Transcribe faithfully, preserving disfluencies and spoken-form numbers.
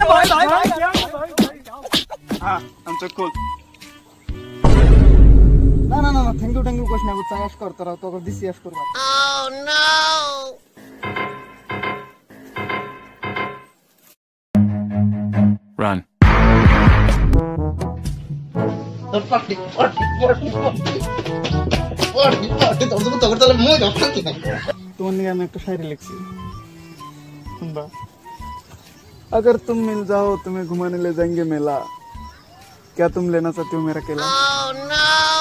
হ্যাঁ চোখ খোল। না না না না থ্যাংক ইউ থ্যাংক ইউ কোশ না বুঝছা এস কর তোরা তোকে দিছি এস করবা Run. তোমার নিয়ে আমি একটা শায়রি লিখছি শুনবা अगर तुम मिल जाओ तुम्हें घुमाने ले जाएंगे मेला क्या तुम लेना चाहते हो मेरा केला। Oh no!